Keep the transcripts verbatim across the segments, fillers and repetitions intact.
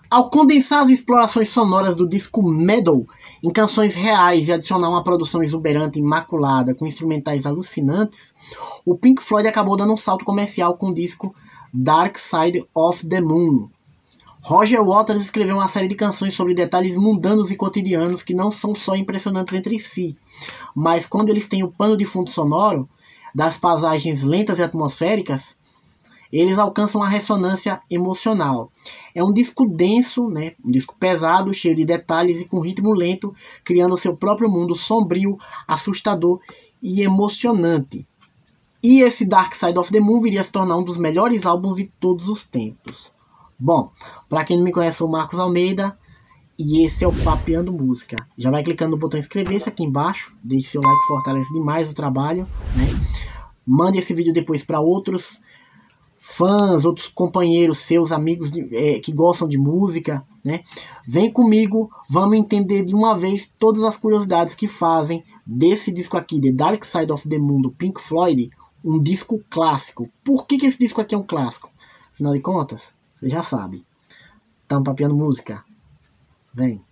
Ao condensar as explorações sonoras do disco Meddle em canções reais e adicionar uma produção exuberante e imaculada com instrumentais alucinantes, o Pink Floyd acabou dando um salto comercial com o disco Dark Side of the Moon. Roger Waters escreveu uma série de canções sobre detalhes mundanos e cotidianos que não são só impressionantes entre si, mas quando eles têm o pano de fundo sonoro das paisagens lentas e atmosféricas, eles alcançam uma ressonância emocional. É um disco denso, né? Um disco pesado, cheio de detalhes e com ritmo lento, criando seu próprio mundo sombrio, assustador e emocionante. E esse Dark Side of the Moon viria a se tornar um dos melhores álbuns de todos os tempos. Bom, para quem não me conhece, eu sou o Marcos Almeida e esse é o Papeando Música. Já vai clicando no botão inscrever-se aqui embaixo, deixe seu like, fortalece demais o trabalho, né? Mande esse vídeo depois para outros fãs, outros companheiros seus, amigos de, é, que gostam de música, né? Vem comigo, vamos entender de uma vez todas as curiosidades que fazem desse disco aqui, The Dark Side of the Moon, do Pink Floyd, um disco clássico. Por que que esse disco aqui é um clássico? Afinal de contas, você já sabe. Tamo papeando música. Vem.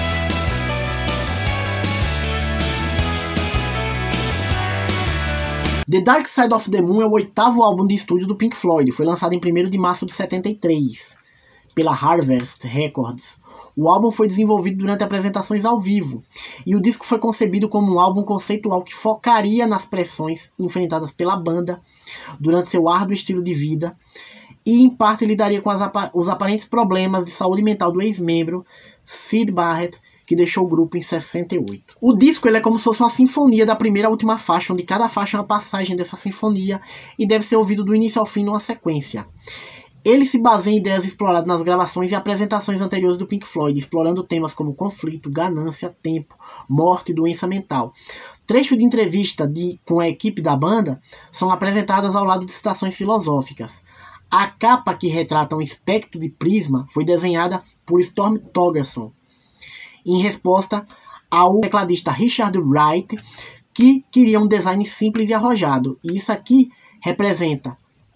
The Dark Side of the Moon é o oitavo álbum de estúdio do Pink Floyd. Foi lançado em primeiro de março de setenta e três pela Harvest Records. O álbum foi desenvolvido durante apresentações ao vivo, e o disco foi concebido como um álbum conceitual que focaria nas pressões enfrentadas pela banda durante seu árduo estilo de vida, e em parte lidaria com as apa os aparentes problemas de saúde mental do ex-membro Syd Barrett, que deixou o grupo em sessenta e oito. O disco ele é como se fosse uma sinfonia da primeira à última faixa, onde cada faixa é uma passagem dessa sinfonia e deve ser ouvido do início ao fim numa sequência. Ele se baseia em ideias exploradas nas gravações e apresentações anteriores do Pink Floyd, explorando temas como conflito, ganância, tempo, morte e doença mental. Trechos de entrevista de, com a equipe da banda são apresentadas ao lado de citações filosóficas. A capa que retrata um espectro de prisma foi desenhada por Storm Thorgerson, em resposta ao tecladista Richard Wright, que queria um design simples e arrojado. E isso aqui representa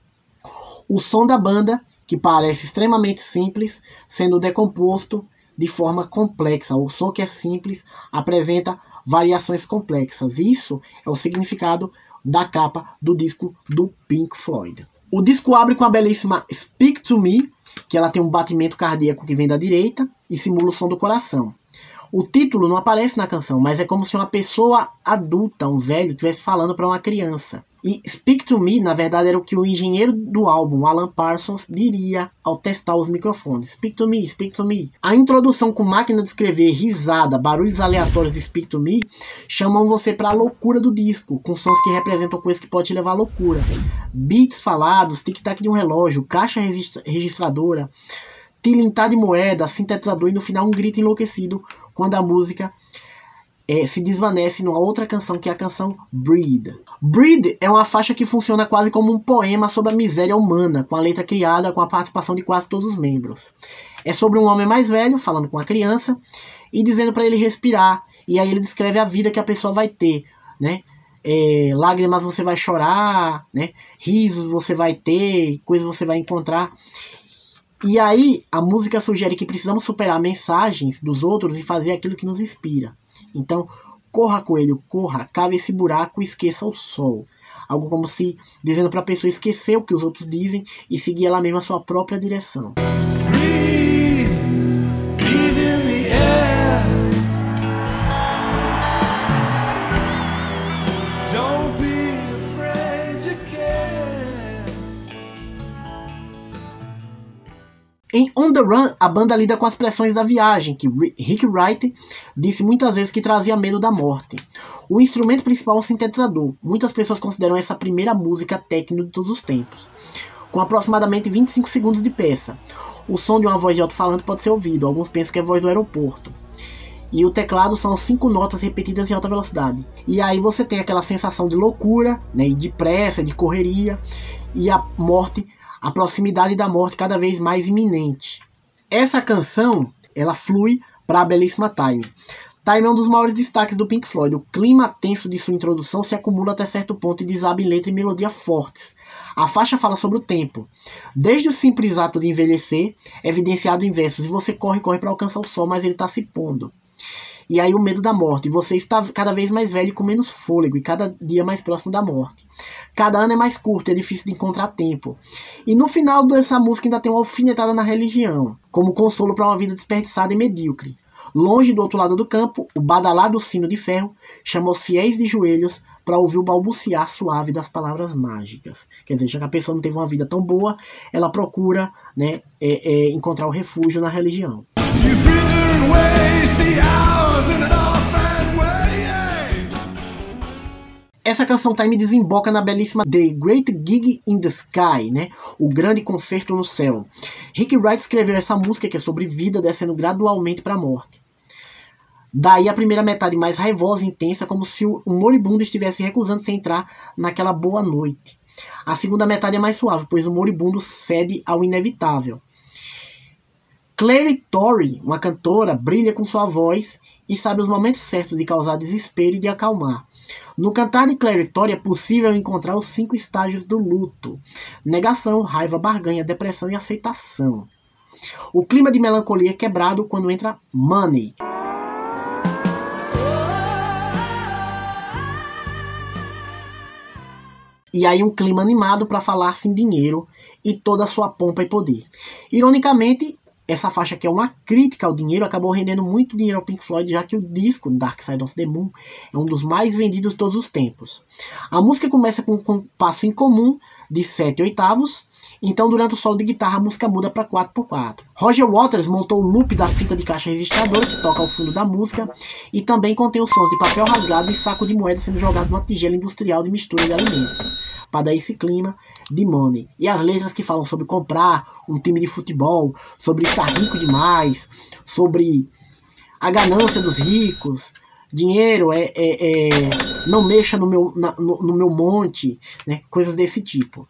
o som da banda, que parece extremamente simples, sendo decomposto de forma complexa. O som que é simples apresenta variações complexas. Isso é o significado da capa do disco do Pink Floyd. O disco abre com a belíssima Speak to Me, que ela tem um batimento cardíaco que vem da direita e simula o som do coração. O título não aparece na canção, mas é como se uma pessoa adulta, um velho, estivesse falando para uma criança. E Speak to Me, na verdade, era o que o engenheiro do álbum, Alan Parsons, diria ao testar os microfones. Speak to me, speak to me. A introdução com máquina de escrever, risada, barulhos aleatórios de Speak to Me, chamam você para a loucura do disco, com sons que representam coisas que podem te levar à loucura. Beats falados, tic-tac de um relógio, caixa registradora, tilintar de moeda, sintetizador e no final um grito enlouquecido quando a música é, se desvanece numa outra canção, que é a canção Breathe. Breathe é uma faixa que funciona quase como um poema sobre a miséria humana, com a letra criada com a participação de quase todos os membros. É sobre um homem mais velho falando com a criança e dizendo para ele respirar, e aí ele descreve a vida que a pessoa vai ter, né? É, lágrimas você vai chorar, né? Risos você vai ter, coisas você vai encontrar. E aí a música sugere que precisamos superar mensagens dos outros e fazer aquilo que nos inspira. Então, corra, coelho, corra, cave esse buraco e esqueça o sol. Algo como se dizendo para a pessoa esquecer o que os outros dizem e seguir ela mesma a sua própria direção. Breathe, breathe in the air. Don't be afraid to care. Em On the Run, a banda lida com as pressões da viagem, que Rick Wright disse muitas vezes que trazia medo da morte. O instrumento principal é um sintetizador. Muitas pessoas consideram essa a primeira música techno de todos os tempos, com aproximadamente vinte e cinco segundos de peça. O som de uma voz de alto-falante pode ser ouvido, alguns pensam que é a voz do aeroporto. E o teclado são cinco notas repetidas em alta velocidade. E aí você tem aquela sensação de loucura, né, de pressa, de correria, e a morte, a proximidade da morte cada vez mais iminente. Essa canção, ela flui para a belíssima Time. Time é um dos maiores destaques do Pink Floyd. O clima tenso de sua introdução se acumula até certo ponto e desaba em letra e melodia fortes. A faixa fala sobre o tempo. Desde o simples ato de envelhecer, evidenciado em versos, e você corre, corre para alcançar o sol, mas ele está se pondo. E aí o medo da morte. Você está cada vez mais velho e com menos fôlego, e cada dia mais próximo da morte. Cada ano é mais curto, é difícil de encontrar tempo. E no final dessa música ainda tem uma alfinetada na religião, como consolo para uma vida desperdiçada e medíocre. Longe do outro lado do campo, o badalado sino de ferro chama os fiéis de joelhos para ouvir o balbuciar suave das palavras mágicas. Quer dizer, já que a pessoa não teve uma vida tão boa, ela procura, né, é, é, encontrar o refúgio na religião. Essa canção Time desemboca na belíssima The Great Gig in the Sky, né? O grande concerto no céu. Rick Wright escreveu essa música que é sobre vida descendo gradualmente para a morte. Daí a primeira metade mais raivosa e intensa, como se o moribundo estivesse recusando-se a entrar naquela boa noite. A segunda metade é mais suave, pois o moribundo cede ao inevitável. Clary Torrey, uma cantora, brilha com sua voz e sabe os momentos certos de causar desespero e de acalmar. No cantar de Clary Torrey é possível encontrar os cinco estágios do luto: negação, raiva, barganha, depressão e aceitação. O clima de melancolia é quebrado quando entra Money. E aí um clima animado para falar-se em dinheiro e toda a sua pompa e poder. Ironicamente, essa faixa, que é uma crítica ao dinheiro, acabou rendendo muito dinheiro ao Pink Floyd, já que o disco Dark Side of the Moon é um dos mais vendidos de todos os tempos. A música começa com um compasso incomum de sete oitavos, então durante o solo de guitarra a música muda para quatro por quatro. Roger Waters montou o loop da fita de caixa registradora que toca ao fundo da música e também contém os sons de papel rasgado e saco de moeda sendo jogado numa tigela industrial de mistura de alimentos, para dar esse clima de Money. E as letras que falam sobre comprar um time de futebol, sobre estar rico demais, sobre a ganância dos ricos, dinheiro é, é, é não mexa no meu, na, no, no meu monte, né? Coisas desse tipo.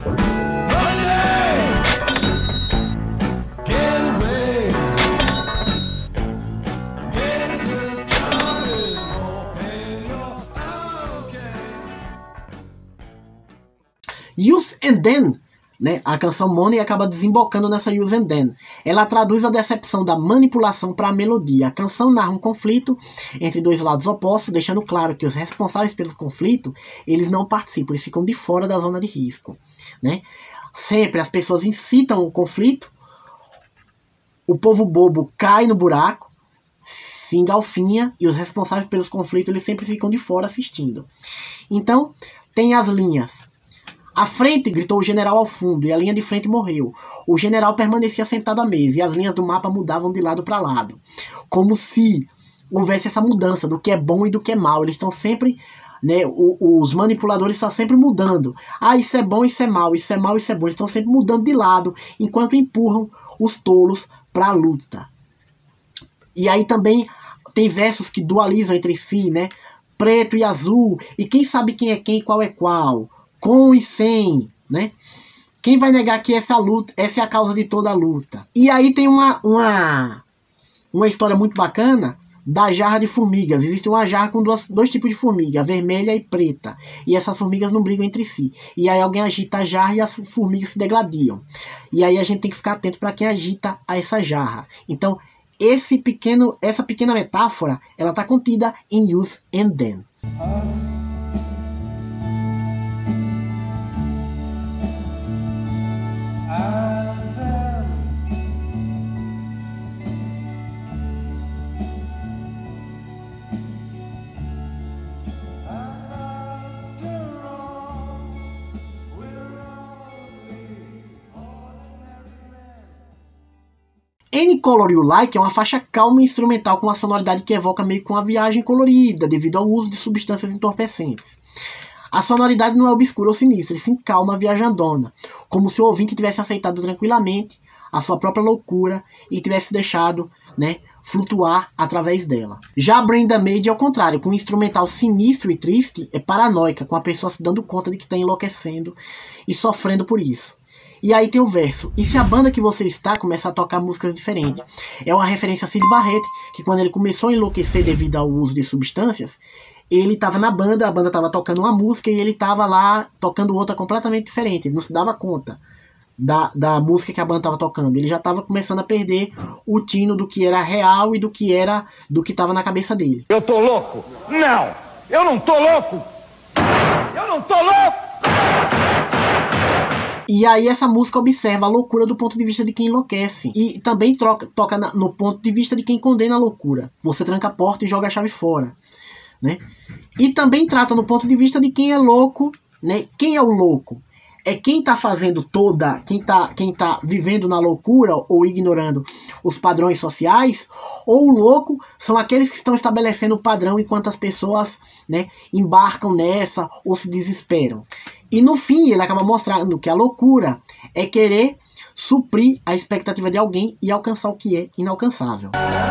Use and Then, né? A canção Money acaba desembocando nessa Use and Then. Ela traduz a decepção da manipulação para a melodia. A canção narra um conflito entre dois lados opostos, deixando claro que os responsáveis pelo conflito, eles não participam, eles ficam de fora da zona de risco, né? Sempre as pessoas incitam o conflito, o povo bobo cai no buraco, se engalfinha, e os responsáveis pelos conflitos, eles sempre ficam de fora assistindo. Então, tem as linhas: à frente, gritou o general ao fundo, e a linha de frente morreu. O general permanecia sentado à mesa, e as linhas do mapa mudavam de lado para lado. Como se houvesse essa mudança do que é bom e do que é mal. Eles estão sempre, né, o, os manipuladores estão sempre mudando. Ah, isso é bom, isso é mal, isso é mal, isso é bom. Eles estão sempre mudando de lado, enquanto empurram os tolos para a luta. E aí também tem versos que dualizam entre si, né? Preto e azul, e quem sabe quem é quem e qual é qual. Com e sem, né? Quem vai negar que essa luta, essa é a causa de toda a luta? E aí tem uma, uma, uma história muito bacana da jarra de formigas. Existe uma jarra com duas, dois tipos de formiga, vermelha e preta. E essas formigas não brigam entre si. E aí alguém agita a jarra e as formigas se degladiam. E aí a gente tem que ficar atento para quem agita a essa jarra. Então, esse pequeno, essa pequena metáfora, ela está contida em Use and Then. Any Color You Like é uma faixa calma e instrumental com uma sonoridade que evoca meio que uma viagem colorida devido ao uso de substâncias entorpecentes. A sonoridade não é obscura ou sinistra, e sim calma, viajandona, como se o ouvinte tivesse aceitado tranquilamente a sua própria loucura e tivesse deixado, né, flutuar através dela. Já a Brain Damage é ao contrário, com um instrumental sinistro e triste, é paranoica, com a pessoa se dando conta de que está enlouquecendo e sofrendo por isso. E aí tem o verso: e se a banda que você está começar a tocar músicas diferentes? É uma referência a Syd Barrett, que quando ele começou a enlouquecer devido ao uso de substâncias, ele estava na banda, a banda estava tocando uma música e ele estava lá tocando outra completamente diferente. Ele não se dava conta da, da música que a banda estava tocando. Ele já estava começando a perder o tino do que era real e do que era do que estava na cabeça dele. Eu tô louco? Não! Eu não tô louco! Eu não tô louco! E aí essa música observa a loucura do ponto de vista de quem enlouquece. E também troca, toca na, no ponto de vista de quem condena a loucura. Você tranca a porta e joga a chave fora, né? E também trata no ponto de vista de quem é louco, né? Quem é o louco? É quem está fazendo toda, quem está quem tá vivendo na loucura ou ignorando os padrões sociais, ou o louco são aqueles que estão estabelecendo o padrão enquanto as pessoas, né, embarcam nessa ou se desesperam. E no fim ele acaba mostrando que a loucura é querer suprir a expectativa de alguém e alcançar o que é inalcançável.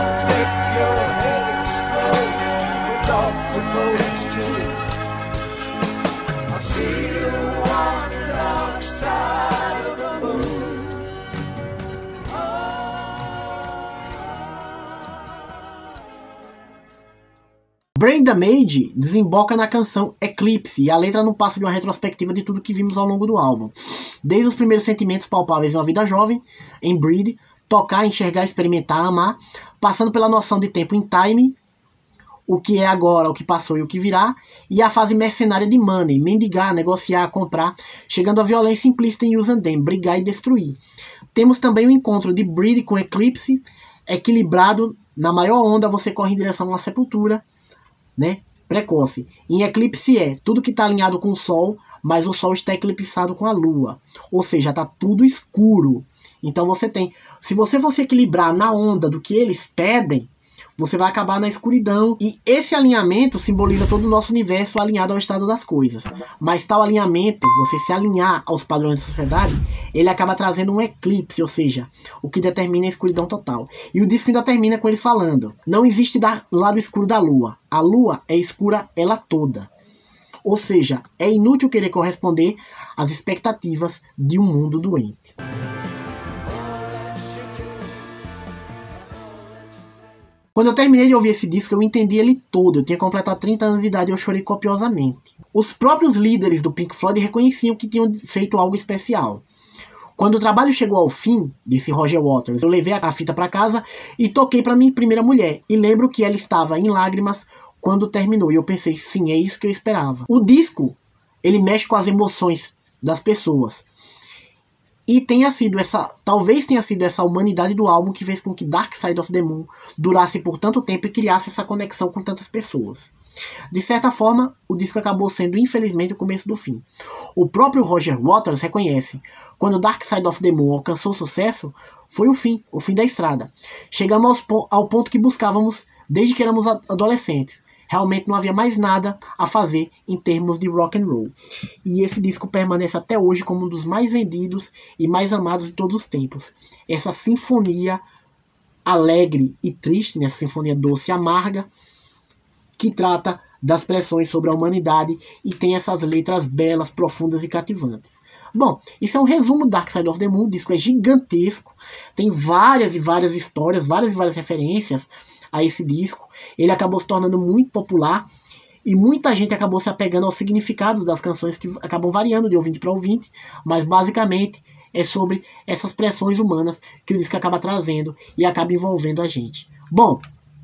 Brain Damage desemboca na canção Eclipse, e a letra não passa de uma retrospectiva de tudo que vimos ao longo do álbum. Desde os primeiros sentimentos palpáveis de uma vida jovem, em Breed, tocar, enxergar, experimentar, amar, passando pela noção de tempo em Time, o que é agora, o que passou e o que virá, e a fase mercenária de Money, mendigar, negociar, comprar, chegando à violência implícita em Use and Them, brigar e destruir. Temos também o encontro de Breed com Eclipse, equilibrado, na maior onda você corre em direção a uma sepultura, né, precoce. Em Eclipse é tudo que está alinhado com o Sol, mas o Sol está eclipsado com a Lua, ou seja, está tudo escuro. Então você tem, se você for se equilibrar na onda do que eles pedem, você vai acabar na escuridão. E esse alinhamento simboliza todo o nosso universo alinhado ao estado das coisas. Mas tal alinhamento, você se alinhar aos padrões da sociedade, ele acaba trazendo um eclipse, ou seja, o que determina a escuridão total. E o disco ainda termina com eles falando: não existe lado escuro da lua. A lua é escura ela toda. Ou seja, é inútil querer corresponder às expectativas de um mundo doente. Quando eu terminei de ouvir esse disco, eu entendi ele todo. Eu tinha completado trinta anos de idade e eu chorei copiosamente. Os próprios líderes do Pink Floyd reconheciam que tinham feito algo especial. Quando o trabalho chegou ao fim, disse Roger Waters, eu levei a fita para casa e toquei para minha primeira mulher. E lembro que ela estava em lágrimas quando terminou. E eu pensei, sim, é isso que eu esperava. O disco, ele mexe com as emoções das pessoas. E tenha sido essa, talvez tenha sido essa humanidade do álbum que fez com que Dark Side of the Moon durasse por tanto tempo e criasse essa conexão com tantas pessoas. De certa forma, o disco acabou sendo, infelizmente, o começo do fim. O próprio Roger Waters reconhece: quando Dark Side of the Moon alcançou sucesso, foi o fim, o fim da estrada. Chegamos aos, ao ponto que buscávamos desde que éramos adolescentes. Realmente não havia mais nada a fazer em termos de rock and roll. E esse disco permanece até hoje como um dos mais vendidos e mais amados de todos os tempos. Essa sinfonia alegre e triste, né? Essa sinfonia doce e amarga, que trata das pressões sobre a humanidade e tem essas letras belas, profundas e cativantes. Bom, isso é um resumo do Dark Side of the Moon. O disco é gigantesco, tem várias e várias histórias, várias e várias referências a esse disco. Ele acabou se tornando muito popular e muita gente acabou se apegando aos significados das canções, que acabam variando de ouvinte para ouvinte, mas basicamente é sobre essas pressões humanas que o disco acaba trazendo e acaba envolvendo a gente. Bom,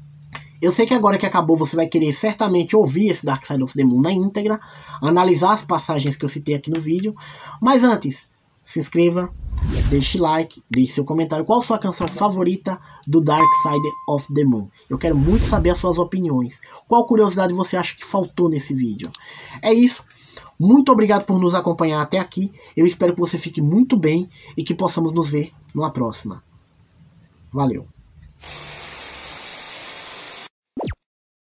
eu sei que agora que acabou você vai querer certamente ouvir esse Dark Side of the Moon na íntegra, analisar as passagens que eu citei aqui no vídeo, mas antes, se inscreva, deixe like, deixe seu comentário. Qual a sua canção favorita do Dark Side of the Moon? Eu quero muito saber as suas opiniões. Qual curiosidade você acha que faltou nesse vídeo? É isso. Muito obrigado por nos acompanhar até aqui. Eu espero que você fique muito bem e que possamos nos ver numa próxima. Valeu!